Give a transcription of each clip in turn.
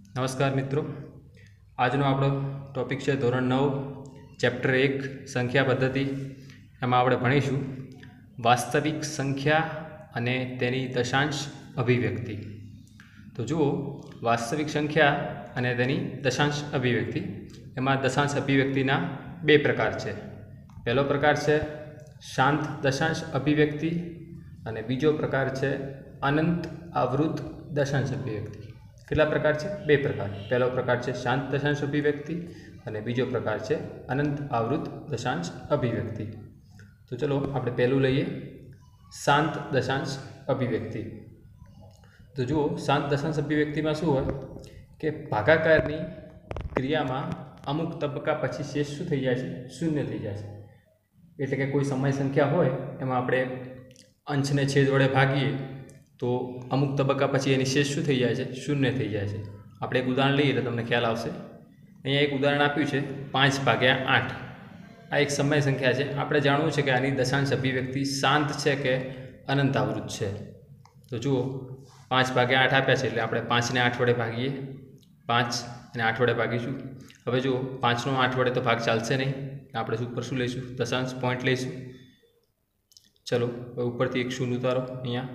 नमस्कार मित्रों, આજનો આપણો ટોપિક છે ધોરણ 9 ચેપ્ટર 1 સંખ્યા પદ્ધતિ। એમાં આપણે ભણીશું વાસ્તવિક સંખ્યા અને તેની દશાંશ અભિવ્યક્તિ। તો જુઓ, વાસ્તવિક સંખ્યા અને તેની દશાંશ અભિવ્યક્તિ, એમાં દશાંશ અભિવ્યક્તિના બે પ્રકાર છે। પહેલો પ્રકાર છે શાંત દશાંશ અભિવ્યક્તિ અને બીજો પ્રકાર છે અનંત આવૃત દશાંશ અભિવ્યક્તિ। કેટલા પ્રકાર છે? બે પ્રકાર। પહેલો પ્રકાર છે શાંત દશાંશ અભિવ્યક્તિ અને બીજો પ્રકાર છે અનંત આવૃત દશાંશ અભિવ્યક્તિ। તો ચલો આપણે પહેલું લઈએ, શાંત દશાંશ અભિવ્યક્તિ। તો જુઓ, શાંત દશાંશ અભિવ્યક્તિમાં શું હોય કે ભાગાકારની ક્રિયામાં અમુક તબક્કા પછી શેષ શું થઈ જાય છે? શૂન્ય થઈ જાય છે। એટલે કે કોઈ સમય સંખ્યા હોય એમાં આપણે અંશને છેદ વડે ભાગીએ તો અમુક તબક્કા પછી એની શેષ શું થઈ જાય છે? શૂન્ય થઈ જાય છે। આપણે એક ઉદાહરણ લઈએ એટલે તમને ખ્યાલ આવશે। અહીંયા એક ઉદાહરણ આપ્યું છે 5/8। આ એક સમય સંખ્યા છે। આપણે જાણવું છે કે આની દશાંશ અભિવ્યક્તિ શાંત છે કે અનંત આવૃત છે। તો જુઓ, 5/8 આપ્યા છે એટલે આપણે 5ને 8 વડે ભાગીએ। 5 અને 8 વડે ભાગીશું। હવે જુઓ, 5નો 8 વડે તો ભાગ ચાલશે નહીં, આપણે ઉપર શું લઈશું? દશાંશ પોઈન્ટ લઈશું। ચલો હવે ઉપરથી એક શૂન્ય ઉતારો। અહીંયા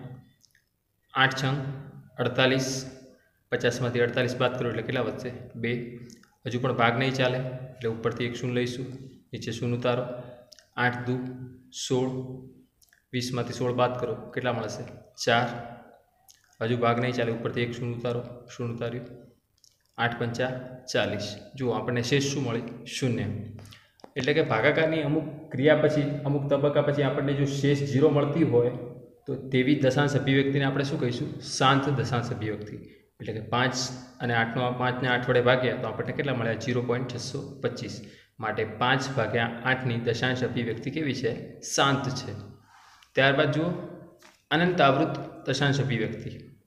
8 છંગ 48, 50માંથી 48 બાદ કરો એટલે કેટલા વધશે? 2। હજુ પણ ભાગ નહીં ચાલે એટલે ઉપરથી એક શૂન્ય લઈશું, નીચે શૂન્ય ઉતારો। 8 દુ 16, 20માંથી 16 બાદ કરો કેટલા મળશે? 4। હજુ ભાગ નહીં ચાલે, ઉપરથી એક શૂન્ય ઉતારો, શૂન્ય ઉતાર્યું। 8 પંચા 40। જુઓ, આપણને શેષ શું મળી? શૂન્ય। એટલે કે ભાગાકારની અમુક ક્રિયા પછી, અમુક તબક્કા પછી આપણને જો શેષ 0 મળતી હોય તો તેવી દશાંશ અભિવ્યક્તિને આપણે શું કહીશું? શાંત દશાંશ અભિવ્યક્તિ। એટલે કે 5 અને 8ને 8 વડે ભાગ્યા તો આપણને કેટલા મળ્યા? 0.625। માટે 5/8ની દશાંશ અભિવ્યક્તિ કેવી છે? શાંત છે। ત્યારબાદ જુઓ, અનંત આવૃત દશાંશ અભિવ્યક્તિ।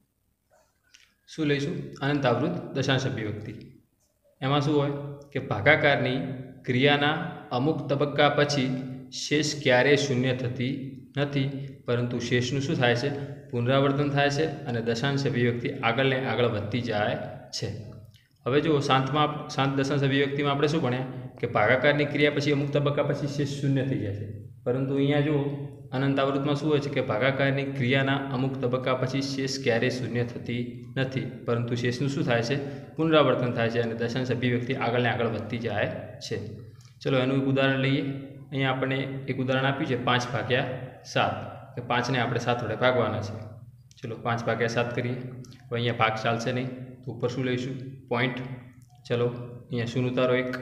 શું લઈશું? અનંત આવૃત દશાંશ અભિવ્યક્તિ। એમાં શું હોય કે ભાગાકારની ક્રિયાના અમુક તબક્કા પછી શેષ ક્યારેય શૂન્ય થતી નથી, પરંતુ શેષનું શું થાય છે? પુનરાવર્તન થાય છે અને દશાંશ અભિવ્યક્તિ આગળ ને આગળ વધતી જાય છે। હવે જુઓ, શાંત દશાંશ અભિવ્યક્તિમાં આપણે શું ભણ્યા કે ભાગાકારની ક્રિયા પછી અમુક તબક્કા પછી શેષ શૂન્ય થઈ જાય છે, પરંતુ અહીંયા જુઓ અનંત આવૃતમાં શું હોય છે કે ભાગાકારની ક્રિયાના અમુક તબક્કા પછી શેષ ક્યારેય શૂન્ય થતી નથી, પરંતુ શેષનું શું થાય છે? પુનરાવર્તન થાય છે અને દશાંશ અભિવ્યક્તિ આગળ ને આગળ વધતી જાય છે। ચલો એનું એક ઉદાહરણ લઈએ। અહીંયા આપણને એક ઉદાહરણ આપ્યું છે 5/7 કે 5ને આપણે 7 વડે ભાગવાના છે। ચલો 5/7 કરીએ। હવે અહીંયા ભાગ ચાલશે નહીં તો ઉપર શું લઈશું? પોઈન્ટ। ચલો અહીંયા શૂન્ય ઉતારો 1,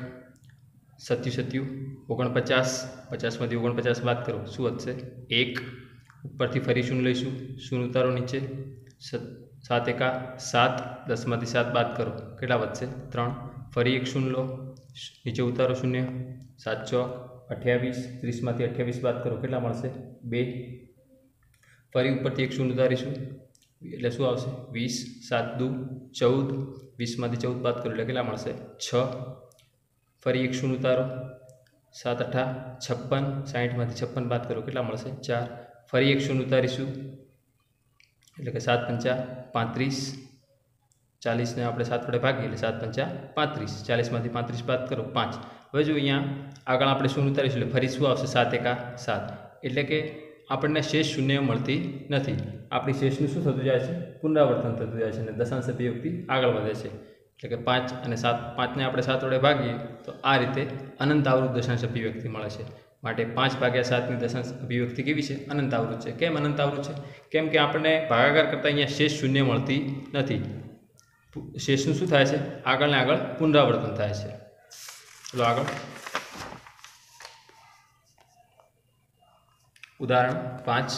7 49, 50માંથી 49 બાદ કરો શું વધશે? 1। ઉપરથી ફરી શૂન્ય લઈશું, શૂન્ય ઉતારો નીચે, 7 એકા 7, 10માંથી 7 બાદ કરો કેટલા વધશે? 3। ફરી એક શૂન્ય લો, નીચે ઉતારો શૂન્ય, 7 ચોક 28, 30માંથી 28 બાદ કરો કેટલા મળશે? 2। ફરી ઉપરથી એક શૂન્ય ઉતારીશું એટલે શું આવશે? 20, 7 દુ 14, 20માંથી 14 બાદ કરો એટલે કેટલા મળશે? 6। ફરી એક શૂન્ય ઉતારો, 7 8 56, 60માંથી 56 બાદ કરો કેટલા મળશે? 4। ફરી એક શૂન્ય ઉતારીશું એટલે કે 7 પંચા 35, 40ને આપણે 7 વડે ભાગીએ એટલે 7 પંચા 35, 40માંથી 35 બાદ કરો 5। હવે જો અહીંયા આગળ આપણે શૂન્ય ઉતારીશું એટલે ફરી શું આવશે? 7 એકા 7। એટલે કે આપણને શેષ શૂન્ય મળતી નથી, આપણી શેષનું શું થતું જાય છે? પુનરાવર્તન થતું જાય છે અને દશાંશ અભિવ્યક્તિ આગળ વધે છે। એટલે કે 5 અને 7, 5ને આપણે 7 વડે ભાગીએ તો આ રીતે અનંત આવૃત દશાંશ અભિવ્યક્તિ મળે છે। માટે 5/7ની દશાંશ અભિવ્યક્તિ કેવી છે? અનંત આવૃત છે। કેમ અનંત આવૃત છે? કેમ કે આપણને ભાગાકાર કરતાં અહીંયા શેષ શૂન્ય મળતી નથી, શેષનું શું થાય છે? આગળ ને આગળ પુનરાવર્તન થાય છે। ચલો આગળ ઉદાહરણ 5।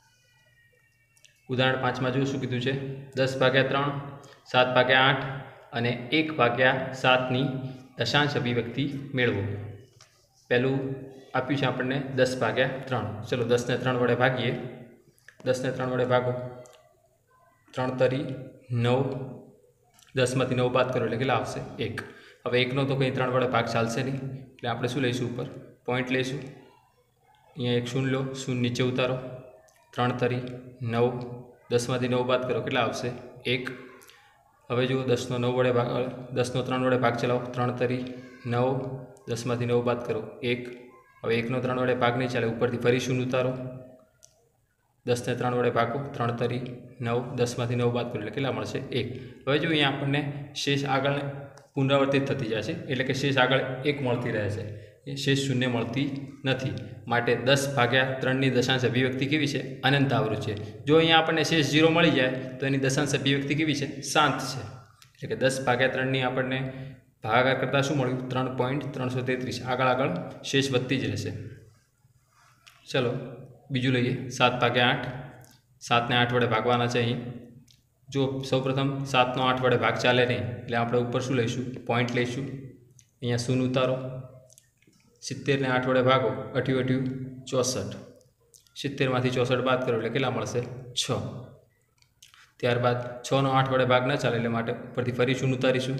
ઉદાહરણ 5માં જો શું કીધું છે? 10/3, 7/8 અને 1/7ની દશાંશ અભિવ્યક્તિ મેળવો। પહેલું આપ્યું છે આપણને 10/3। ચલો 10ને 3 વડે ભાગીએ। 10ને 3 વડે ભાગો, 3 તરી 9, 10માંથી 9 બાદ કરો એટલે કેટલા આવશે? 1। હવે 1નો તો કંઈ 3 વડે ભાગ ચાલશે નહીં એટલે આપણે શું લઈશું? ઉપર પોઈન્ટ લઈશું। અહીંયા એક શૂન્ય લો, શૂન્ય નીચે ઉતારો, 3 તરી 9, 10માંથી 9 બાદ કરો કેટલા આવશે? 1। હવે જો 10નો 9 વડે ભાગ 10નો 3 વડે ભાગ ચલાવો, 3 તરી 9, 10માંથી 9 બાદ કરો 1. હવે 1નો 3 વડે ભાગ નહીં ચાલે, ઉપરથી ફરી શૂન્ય ઉતારો, 10ને 3 વડે ભાગો, 3 તરી 9, 10માંથી 9 બાદ કરો એટલે કેટલા મળશે 1. હવે જો અહીંયા આપણને શેષ આગળ પુનરાવર્તિત થતી જાય છે, એટલે કે શેષ આગળ 1 મળતી રહે છે, શેષ શૂન્ય મળતી નથી. માટે 10/3ની દશાંશ અભિવ્યક્તિ કેવી છે? અનંત આવૃત છે. જો અહીંયા આપણને શેષ 0 મળી જાય તો એની દશાંશ અભિવ્યક્તિ કેવી છે? શાંત છે. એટલે કે 10/3ની આપણને ભાગાકાર કરતાં શું મળ્યું? 3.333. આગળ શેષ વધતી જ રહેશે. ચલો બીજું લઈએ, 7/8. 7ને 8 વડે ભાગવાના છે. અહીં જો સૌપ્રથમ 7નો 8 વડે ભાગ ચાલે નહીં, એટલે આપણે ઉપર શું લઈશું? પોઈન્ટ લઈશું. અહીંયા શૂન્ય ઉતારો, 70ને 8 વડે ભાગો, 8 × 8 = 64. 70માંથી 64 બાદ કરો એટલે કેટલા મળશે? 6. ત્યારબાદ 6નો 8 વડે ભાગ ન ચાલે એટલે માટે ઉપરથી ફરી શૂન્ય ઉતારીશું.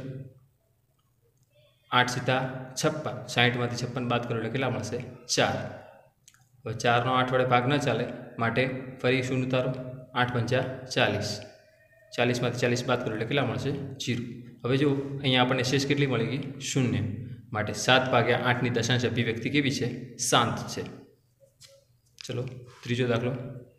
8 × 56. 60માંથી 56 બાદ કરો એટલે કેટલા મળશે? 4. હવે 4નો 8 વડે ભાગ ન ચાલે માટે ફરી શૂન્ય ઉતારો. 8 × 40. 40માંથી 40 બાદ કરો એટલે કેટલા મળશે? 0. હવે જો અહીંયા આપણને શેષ કેટલી મળી ગઈ? 0. માટે 7/8ની દશાંશ અભિવ્યક્તિ કેવી છે? શાંત છે. ચલો ત્રીજો દાખલો,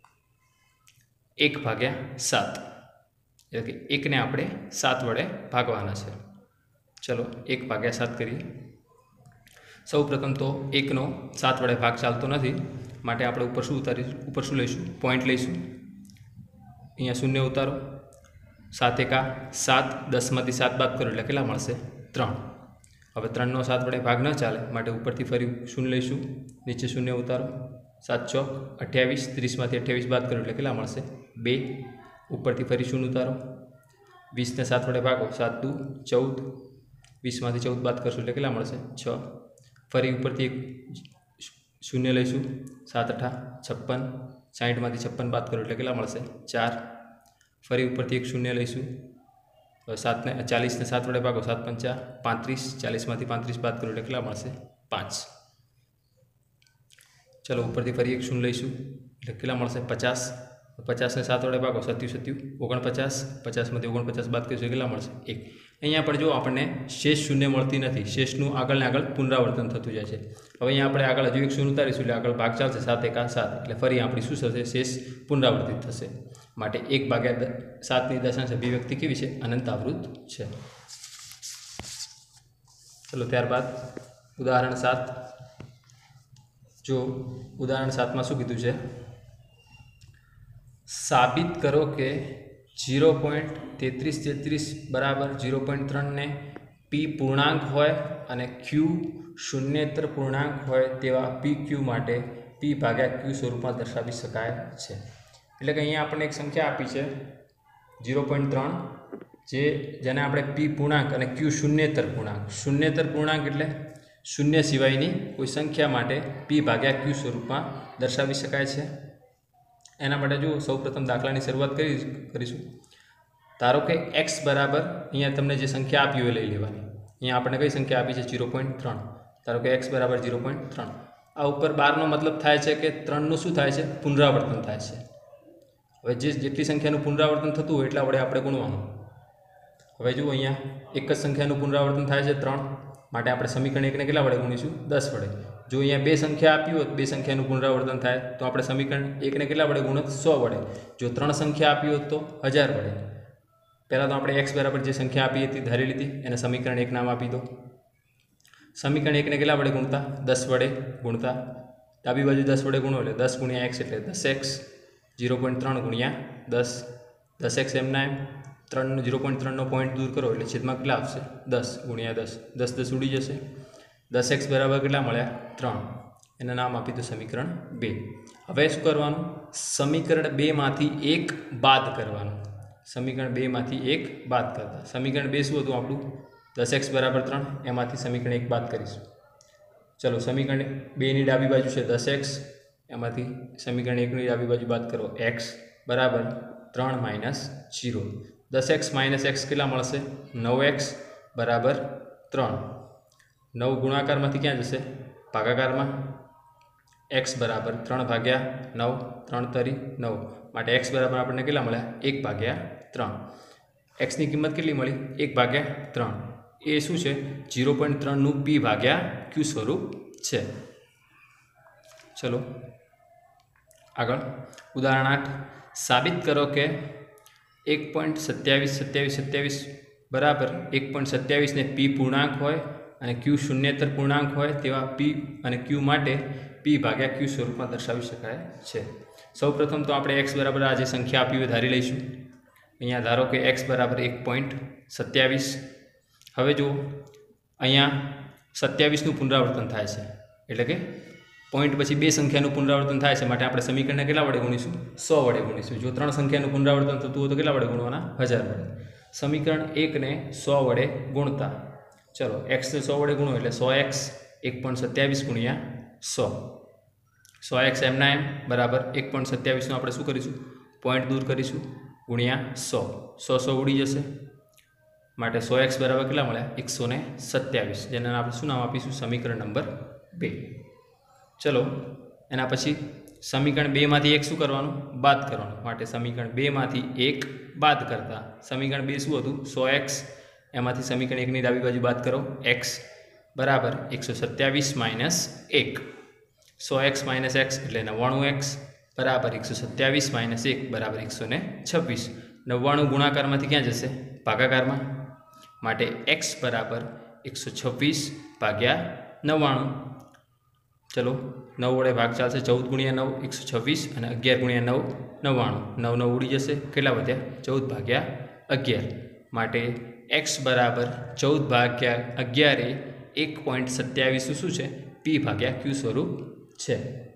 1/7. એટલે કે 1ને આપણે 7 વડે ભાગવાના છે. ચલો 1/7 કરીએ. સૌ પ્રથમ તો 1નો 7 વડે ભાગ ચાલતો નથી, માટે આપણે ઉપર શું ઉતારીશું? ઉપર શું લઈશું? પોઈન્ટ લઈશું. અહીંયા શૂન્ય ઉતારો, 7 × 7. 10માંથી 7 બાદ કરો એટલે કેટલા મળશે? 3. હવે 3નો 7 વડે ભાગ ન ચાલે માટે ઉપરથી ફરી શૂન્ય લઈશું. નીચે શૂન્ય ઉતારો, 7 × 28. 30માંથી 28 બાદ કરો એટલે કેટલા મળશે? 2. ઉપરથી ફરી શૂન્ય ઉતારો, 20ને 7 વડે ભાગો, 7 × 2 = 14. 20માંથી 14 બાદ કરશું એટલે કેટલા મળશે? 6. ફરી ઉપરથી એક શૂન્ય લઈશું, 7 × 8 = 56. 60માંથી 56 બાદ કરો એટલે કેટલા મળશે? 4. ફરી ઉપરથી એક શૂન્ય લઈશું, 40ને 7 વડે ભાગો, 7 × 5 = 35. 40માંથી 35 બાદ કરો એટલે કેટલા મળશે? 5. ચલો ઉપરથી ફરી એક શૂન્ય લઈશું એટલે કેટલા મળશે? 50. 50ને 7 વડે ભાગો, 7 × 7 = 49. 50માંથી 49 બાદ કરીશું કેટલા મળશે? 1. અહીંયા પણ જો આપણને શેષ શૂન્ય મળતી નથી, શેષનું આગળ પુનરાવર્તન થતું જાય છે. હવે અહીંયા આપણે આગળ હજુ એક શૂન્ય ઉતારીશું એટલે આગળ ભાગ ચાલશે, 7 × 7. એટલે ફરી આપણી શું થશે? શેષ પુનરાવર્તિત થશે. માટે 1/7ની દશાંશ અભિવ્યક્તિ કેવી છે? અનંત આવૃત છે. ચલો ત્યારબાદ ઉદાહરણ 7. જો ઉદાહરણ 7માં શું કીધું છે? સાબિત કરો કે 0.3333 = 0.3 ને પી પૂર્ણાંક હોય અને ક્યુ શૂન્યેતર પૂર્ણાંક હોય તેવા પી ક્યુ માટે p/q સ્વરૂપમાં દર્શાવી શકાય છે. એટલે કે અહીંયા આપણને એક સંખ્યા આપી છે 0.3, જેને આપણે પી પૂર્ણાંક અને ક્યુ શૂન્યેતર પૂર્ણાંક. શૂન્યેતર પૂર્ણાંક એટલે શૂન્ય સિવાયની કોઈ સંખ્યા માટે p/q સ્વરૂપમાં દર્શાવી શકાય છે. એના માટે જો સૌપ્રથમ દાખલાની શરૂઆત કરીશું. ધારો કે x બરાબર, અહીંયા તમને જે સંખ્યા આપી હોય લઈ લેવાની. અહીંયા આપણને કઈ સંખ્યા આપી છે? 0.3. ધારો કે x બરાબર 0.3. આ ઉપર 12નો મતલબ થાય છે કે 3નું શું થાય છે? પુનરાવર્તન થાય છે. હવે જેટલી સંખ્યાનું પુનરાવર્તન થતું હોય એટલા વડે આપણે ગુણવાનું. હવે જુઓ અહીંયા એક જ સંખ્યાનું પુનરાવર્તન થાય છે 3, માટે આપણે સમીકરણ 1ને કેટલા વડે ગુણીશું? 10 વડે. જો અહીંયા બે સંખ્યા આપી હોત, બે સંખ્યાનું પુનરાવર્તન થાય તો આપણે સમીકરણ 1ને કેટલા વડે ગુણત? 100 વડે. જો 3 સંખ્યા આપી હોત તો 1000 વડે. પહેલાં તો આપણે x બરાબર જે સંખ્યા આપી હતી ધારી લીધી, એને સમીકરણ 1 નામ આપી દો. સમીકરણ 1ને કેટલા વડે ગુણતા? 10 વડે ગુણતા. ડાબી બાજુ 10 વડે ગુણો એટલે 10 × x એટલે 10x. 0.3 × 10. 10x એમના એમ. 0.3નો પોઈન્ટ દૂર કરો એટલે છેદમાં કેટલા આવશે? 10 × 10. 10 10 ઉડી જશે. 10x બરાબર કેટલા મળ્યા? 3. એનું નામ આપી દો સમીકરણ 2. હવે શું કરવાનું? સમીકરણ 2માંથી 1 બાદ કરવાનું. સમીકરણ 2માંથી 1 બાદ કરતા. સમીકરણ 2 શું હતું આપણું? 10x બરાબર 3. એમાંથી સમીકરણ 1 બાદ કરીશું. ચલો સમીકરણ 2ની ડાબી બાજુ છે 10x, એમાંથી સમીકરણ 1ની ડાબી બાજુ બાદ કરો x બરાબર 3 - 0. 10x - x કેટલા મળશે? 9x બરાબર 3. 9 ગુણાકારમાંથી ક્યાં જશે? ભાગાકારમાં. x બરાબર 3/9. 3 તરી 9. માટે x બરાબર આપણને કેટલા મળ્યા? 1/3. એક્સની કિંમત કેટલી મળી? 1/3. એ શું છે? 0.3નું p/q સ્વરૂપ છે. ચલો આગળ ઉદાહરણ 8. સાબિત કરો કે 1.272727 બરાબર 1.27 ને p પૂર્ણાંક હોય અને q શૂન્યેતર પૂર્ણાંક હોય તેવા p અને q માટે p/q સ્વરૂપમાં દર્શાવી શકાય છે. સૌપ્રથમ તો આપણે x બરાબર આ જે સંખ્યા આપી હોય ધારી લઈશું. અહીંયા ધારો કે x બરાબર 1.27. હવે જો અહીંયા 27નું પુનરાવર્તન થાય છે, એટલે કે પોઈન્ટ પછી બે સંખ્યાનું પુનરાવર્તન થાય છે, માટે આપણે સમીકરણને કેટલા વડે ગુણીશું? 100 વડે ગુણીશું. જો 3 સંખ્યાનું પુનરાવર્તન થતું હોય તો કેટલા વડે ગુણવાના? 1000 વડે. સમીકરણ 1ને 100 વડે ગુણતા, ચલો x ને 100 વડે ગુણો એટલે 100x 1.27 ગુણ્યા 100. 100x એમના એમ બરાબર 1.27નું આપણે શું કરીશું? પોઈન્ટ દૂર કરીશું ગુણ્યા 100. 100 ઉડી જશે, માટે 100x બરાબર કેટલા મળ્યા? 127, જેને આપણે શું નામ આપીશું? સમીકરણ નંબર 2. ચલો એના પછી સમીકરણ 2માંથી 1 શું કરવાનું? બાદ કરવાનું. માટે સમીકરણ 2માંથી 1 બાદ કરતા સમીકરણ 2 શું હતું? 100x. એમાંથી સમીકરણ 1ની ડાબી બાજુ બાદ કરો, x બરાબર 127 માઇનસ 1. 100x માઇનસ x એટલે 99x બરાબર 127 માઇનસ 1 બરાબર 126. 99 ગુણાકારમાંથી ક્યાં જશે? ભાગાકારમાં. માટે x બરાબર 126/99. ચલો 9 વડે ભાગ ચાલશે. 14 ગુણ્યા 9 126 અને 11 ગુણ્યા 9 99. 9 ઉડી જશે. કેટલા વધ્યા? 14/11. માટે x બરાબર 14/11 એ 1.27 શું છે? p/q સ્વરૂપ છે.